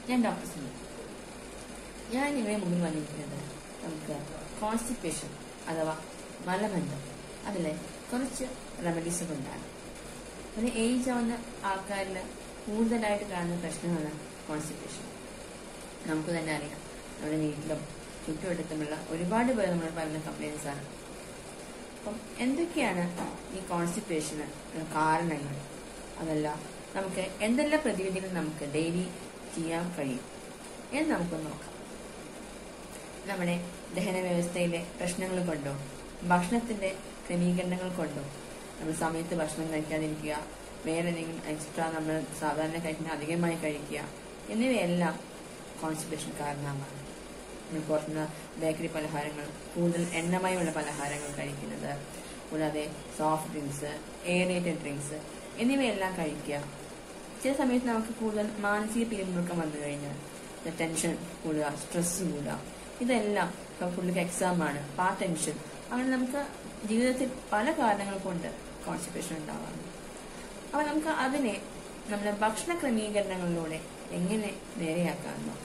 ഞാൻ ഡോക്ടർ സുനി. ഞാൻ നിങ്ങളെ മുന്നിൽ വന്നിരിക്കുന്നത് നമുക്ക് കോൺസ്റ്റിപ്പേഷൻ അഥവാ മലബന്ധം അതിലെ കുറച്ച് റെമഡീസ് കൊണ്ടാണ്. ഒരു ഏജ് ആവുന്ന ആൾക്കാരിൽ കൂടുതലായിട്ട് കാണുന്ന പ്രശ്നമാണ് കോൺസ്റ്റിപ്പേഷൻ. നമുക്ക് തന്നെ അറിയാം, നമ്മുടെ വീട്ടിലും ചുറ്റുവട്ടത്തുമുള്ള ഒരുപാട് പേർ നമ്മൾ പറയുന്ന കംപ്ലൈൻസ് ആണ്. അപ്പം എന്തൊക്കെയാണ് ഈ കോൺസ്റ്റിപ്പേഷന് കാരണങ്ങൾ, അതല്ല നമുക്ക് എന്തെല്ലാം പ്രതിവിധികൾ നമുക്ക് ഡെയിലി ചെയ്യാൻ കഴിയും എന്ന് നമുക്കൊന്ന് നോക്കാം. നമ്മുടെ ദഹന വ്യവസ്ഥയിലെ പ്രശ്നങ്ങൾ കൊണ്ടോ ഭക്ഷണത്തിന്റെ ക്രമീകരണങ്ങൾ കൊണ്ടോ നമ്മൾ സമയത്ത് ഭക്ഷണം കഴിക്കാതിരിക്കുക, വേറെ എന്തെങ്കിലും എക്സ്ട്രാ നമ്മൾ സാധാരണ കഴിക്കുന്ന അധികമായി കഴിക്കുക എന്നിവയെല്ലാം കോൺസ്റ്റിപ്പേഷൻ കാരണമാണ്. നമ്മൾ പുറത്തുനിന്ന് ബേക്കറി പലഹാരങ്ങൾ, കൂടുതൽ എണ്ണമയമുള്ള പലഹാരങ്ങൾ കഴിക്കുന്നത്, കൂടാതെ സോഫ്റ്റ് ഡ്രിങ്ക്സ്, എയറേറ്റഡ് ഡ്രിങ്ക്സ് എന്നിവയെല്ലാം കഴിക്കുക. ചില സമയത്ത് നമുക്ക് കൂടുതൽ മാനസിക പിരിമുറുക്കം വന്നു കഴിഞ്ഞാൽ ടെൻഷൻ കൂടുക, സ്ട്രെസ് കൂടുക, ഇതെല്ലാം ഇപ്പം പുള്ളിക്ക് എക്സാം ആണ്, ആ ടെൻഷൻ, അങ്ങനെ നമുക്ക് ജീവിതത്തിൽ പല കാരണങ്ങൾ കൊണ്ട് കോൺസ്റ്റിപ്പേഷൻ ഉണ്ടാവാറുണ്ട്. അപ്പൊ നമുക്ക് അതിനെ നമ്മുടെ ഭക്ഷണ ക്രമീകരണങ്ങളിലൂടെ എങ്ങനെ നേരെയാക്കാൻ നോക്കാം.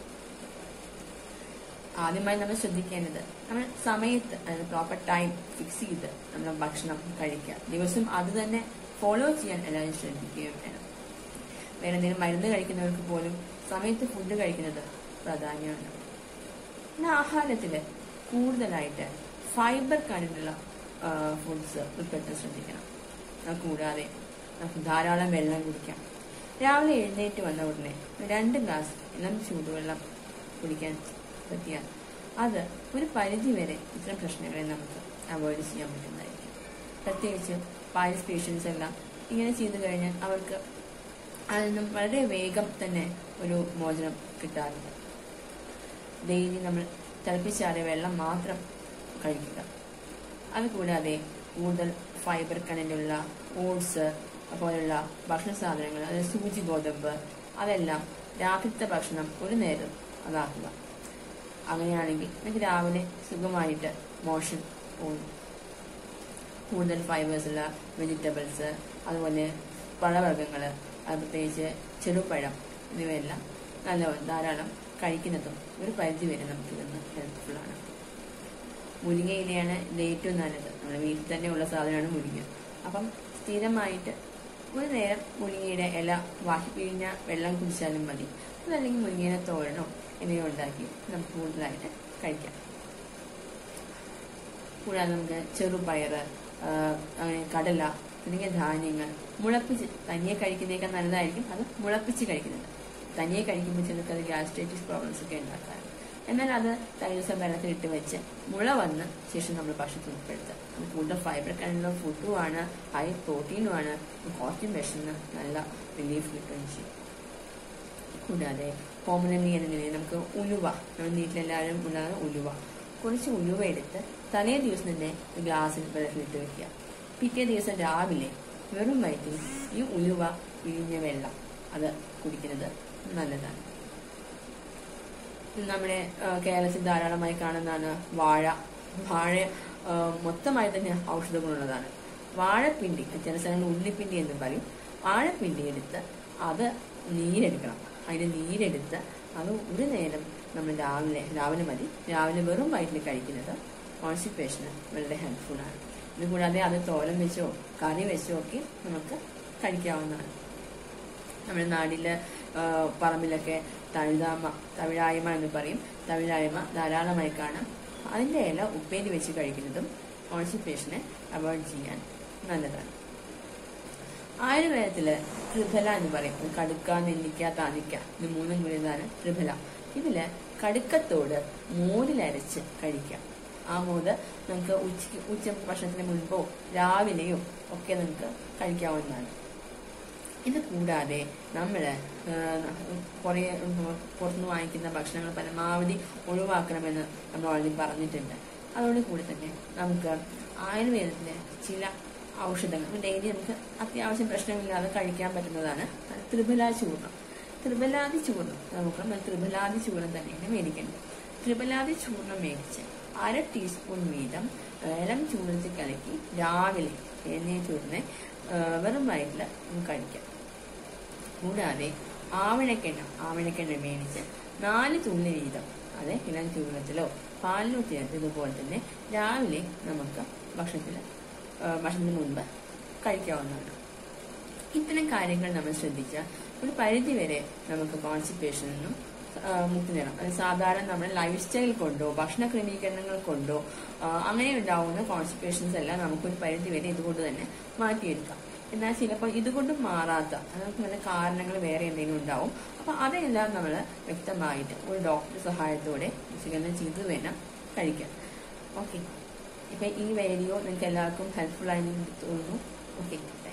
ആദ്യമായി നമ്മൾ ശ്രദ്ധിക്കേണ്ടത് നമ്മൾ സമയത്ത്, അതായത് പ്രോപ്പർ ടൈം ഫിക്സ് ചെയ്ത് നമ്മൾ ഭക്ഷണം കഴിക്കുക. ദിവസം അത് തന്നെ ഫോളോ ചെയ്യാൻ എല്ലാവരും ശ്രദ്ധിക്കുകയും വേണം. വേറെ എന്തെങ്കിലും മരുന്ന് കഴിക്കുന്നവർക്ക് പോലും സമയത്ത് ഫുഡ് കഴിക്കുന്നത് പ്രാധാന്യമാണ്. പിന്നെ ആഹാരത്തില് കൂടുതലായിട്ട് ഫൈബർ കണ്ടന്റുള്ള ഫുഡ്സ് ഉൾപ്പെടുത്താൻ ശ്രദ്ധിക്കണം. കൂടാതെ നമുക്ക് ധാരാളം വെള്ളം കുടിക്കാം. രാവിലെ എഴുന്നേറ്റ് വന്ന ഉടനെ 2 ഗ്ലാസ് ഇളം ചൂടുവെള്ളം കുടിക്കാൻ പറ്റിയാൽ അത് ഒരു പരിധി വരെ ഇത്തരം പ്രശ്നങ്ങളെ നമുക്ക് അവോയ്ഡ് ചെയ്യാൻ പറ്റുന്നതായിരിക്കും. പ്രത്യേകിച്ച് പൈൽസ് പേഷ്യൻസ് എല്ലാം ഇങ്ങനെ ചെയ്തു കഴിഞ്ഞാൽ അവർക്ക് അതിൽ നിന്നും വളരെ വേഗം തന്നെ ഒരു മോചനം കിട്ടാറുണ്ട്. ഡെയിലി നമ്മൾ തിളപ്പിച്ചാറിയ വെള്ളം മാത്രം കഴിക്കുക. അതുകൂടാതെ കൂടുതൽ ഫൈബർ കണ്ടന്റുള്ള ഓട്സ് പോലുള്ള ഭക്ഷണ സാധനങ്ങൾ, അതായത് സൂചി ഗോതമ്പ്, അതെല്ലാം രാത്രിത്തെ ഭക്ഷണം ഒരു നേരം അതാക്കുക. അങ്ങനെയാണെങ്കിൽ നമുക്ക് രാവിലെ സുഖമായിട്ട് മോഷൻ പോകും. കൂടുതൽ ഫൈബേഴ്സ് ഉള്ള വെജിറ്റബിൾസ്, അതുപോലെ പഴവർഗ്ഗങ്ങൾ, അത് പ്രത്യേകിച്ച് ചെറുപഴം എന്നിവയെല്ലാം ധാരാളം കഴിക്കുന്നതും ഒരു പരിധി വരെ നമുക്ക് ഇതൊന്ന് ഹെൽപ്ഫുൾ ആണ്. മുരിങ്ങയിലയാണ് ഇത് ഏറ്റവും നല്ലത്. നമ്മുടെ വീട്ടിൽ തന്നെ ഉള്ള സാധനമാണ് മുരിങ്ങ. അപ്പം സ്ഥിരമായിട്ട് ഒരു നേരം മുരിങ്ങയുടെ ഇല വാട്ടി പിഴിഞ്ഞ വെള്ളം കുടിച്ചാലും മതി. അതല്ലെങ്കിൽ മുരിങ്ങയില തോരനോ എന്നിവ ഉണ്ടാക്കി നമുക്ക് കൂടുതലായിട്ട് കഴിക്കാം. കൂടാതെ നമുക്ക് ചെറുപയറ്, അങ്ങനെ കടല തുടങ്ങിയ ധാന്യങ്ങൾ മുളപ്പിച്ച് തനിയെ കഴിക്കുന്നതിനേക്കാൾ നല്ലതായിരിക്കും അത് മുളപ്പിച്ച് കഴിക്കുന്നത്. തനിയെ കഴിക്കുമ്പോൾ ചിലർക്ക് അത് ഗ്യാസ്ട്രൈറ്റിസ് പ്രോബ്ലംസ് ഒക്കെ ഉണ്ടാക്കാം. എന്നാൽ അത് തലേദിവസം വെള്ളത്തിലിട്ട് വെച്ച് മുള വന്ന് ശേഷം നമ്മൾ ഭക്ഷണത്തിൽ ഉൾപ്പെടുത്തുക. അത് കൂടുതൽ ഫൈബർ കണ്ടുള്ള ഫുഡുമാണ്, ഹൈ പ്രോട്ടീനുമാണ്, കോൺസ്റ്റിപ്പേഷന് നല്ല റിലീഫ് കിട്ടുകയും ചെയ്യും. കൂടാതെ കോമൺലി എന്ന നിലയിൽ നമുക്ക് ഉലുവ, നമ്മുടെ വീട്ടിലെല്ലാവരും ഉണ്ടാകുന്ന ഉലുവ, കുറച്ച് ഉലുവ എടുത്ത് തലേ ദിവസം തന്നെ ഗ്ലാസ്സിൽ വെള്ളത്തിലിട്ട് വെക്കുക. പിറ്റേ ദിവസം രാവിലെ വെറും വയറ്റിൽ ഈ ഉലുവ പിഴിഞ്ഞ വെള്ളം അത് കുടിക്കുന്നത് നല്ലതാണ്. നമ്മുടെ കേരളത്തിൽ ധാരാളമായി കാണുന്നതാണ് വാഴ. വാഴ മൊത്തമായി തന്നെ ഔഷധ ഗുണമുള്ളതാണ്. വാഴപ്പിണ്ടി, ചില സ്ഥലങ്ങളിൽ ഉള്ളിപ്പിണ്ടി എന്ന് പറയും. വാഴപ്പിണ്ടി എടുത്ത് അത് നീരെടുക്കണം. അതിന്റെ നീരെടുത്ത് അത് ഒരു നേരം നമ്മൾ രാവിലെ മതി, രാവിലെ വെറും വയറ്റിൽ കഴിക്കുന്നത് കോൺസ്റ്റിപ്പേഷന് വളരെ ഹെൽപ്ഫുൾ ആണ്. ഇതുകൂടാതെ അത് തോരൻ വെച്ചോ കറി വെച്ചോ ഒക്കെ നമുക്ക് കഴിക്കാവുന്നതാണ്. നമ്മുടെ നാട്ടില് പറമ്പിലൊക്കെ തവിഴായ്മ എന്ന് പറയും. തവിഴായ്മ ധാരാളമായി കാണാം. അതിന്റെ ഇല ഉപ്പേരി വെച്ച് കഴിക്കുന്നതും കോൺസ്റ്റിപ്പേഷനെ അവോയ്ഡ് ചെയ്യാൻ നല്ലതാണ്. ആയുർവേദത്തില് ത്രിഫല എന്ന് പറയും. കടുക്ക, നെല്ലിക്ക, താനിക്ക, ഇത് 3 കൂടിയതാണ് ത്രിഫല. ഇതില് കടുക്കത്തോട് മോരിലരച്ച് കഴിക്കാം. ആ മോര് നമുക്ക് ഉച്ച ഭക്ഷണത്തിന് മുൻപോ രാവിലെയോ ഒക്കെ നമുക്ക് കഴിക്കാവുന്നതാണ്. ഇത് കൂടാതെ നമ്മള് കുറെ പുറത്തുനിന്ന് വാങ്ങിക്കുന്ന ഭക്ഷണങ്ങൾ പരമാവധി ഒഴിവാക്കണമെന്ന് നമ്മൾ ഓൾറെഡി പറഞ്ഞിട്ടുണ്ട്. അതോടുകൂടി തന്നെ നമുക്ക് ആയുർവേദത്തിലെ ചില ഔഷധങ്ങൾ ഡെയിലി നമുക്ക് അത്യാവശ്യം പ്രശ്നമില്ലാതെ കഴിക്കാൻ പറ്റുന്നതാണ് ത്രിഫല ചൂർണം. ത്രിഫലാദി ചൂർണം നമുക്ക് ത്രിഫലാദി ചൂർണം തന്നെയാണ് മേടിക്കേണ്ടത്. ത്രിഫലാദി ചൂർണം മേടിച്ച് 1/2 ടീസ്പൂൺ വീതം ഇളം ചൂടത്തിൽ കലക്കി രാവിലെ എഴുന്നേറ്റ് ഉടനെ വെറും വയറ്റിൽ നമുക്ക് കഴിക്കാം. കൂടാതെ ആവണക്കെണ്ണ മേടിച്ച് 4 തുള്ളി വീതം അത് ഇളം ചൂടുവെള്ളത്തിലോ പാലിലോ ചേർത്ത് ഇതുപോലെ തന്നെ രാവിലെ നമുക്ക് ഭക്ഷണത്തിന് മുൻപ് കഴിക്കാവുന്നതാണ്. ഇത്തരം കാര്യങ്ങൾ നമ്മൾ ശ്രദ്ധിച്ചാൽ ഒരു പരിധി വരെ നമുക്ക് കോൺസ്റ്റിപ്പേഷനും മുക്തി നേടാം. അത് സാധാരണ നമ്മുടെ ലൈഫ് സ്റ്റൈൽ കൊണ്ടോ ഭക്ഷണ ക്രമീകരണങ്ങൾ കൊണ്ടോ അങ്ങനെ ഉണ്ടാവുന്ന കോൺസ്റ്റിപ്പേഷൻസ് എല്ലാം നമുക്കൊരു പരിധി വരെ ഇതുകൊണ്ട് തന്നെ മാറ്റിയെടുക്കാം. എന്നാൽ ചിലപ്പോൾ ഇതുകൊണ്ട് മാറാത്ത നമുക്ക് നല്ല കാരണങ്ങൾ വേറെ എന്തെങ്കിലും ഉണ്ടാവും. അപ്പൊ അതെല്ലാം നമ്മൾ വ്യക്തമായിട്ട് ഒരു ഡോക്ടർ സഹായത്തോടെ വിശകലനം ചെയ്ത് വേണം കഴിക്കാൻ. ഓക്കെ, ഇപ്പൊ ഈ വീഡിയോ നിങ്ങൾക്ക് എല്ലാവർക്കും ഹെൽപ്ഫുൾ ആയി തോന്നുന്നു. ഓക്കെ.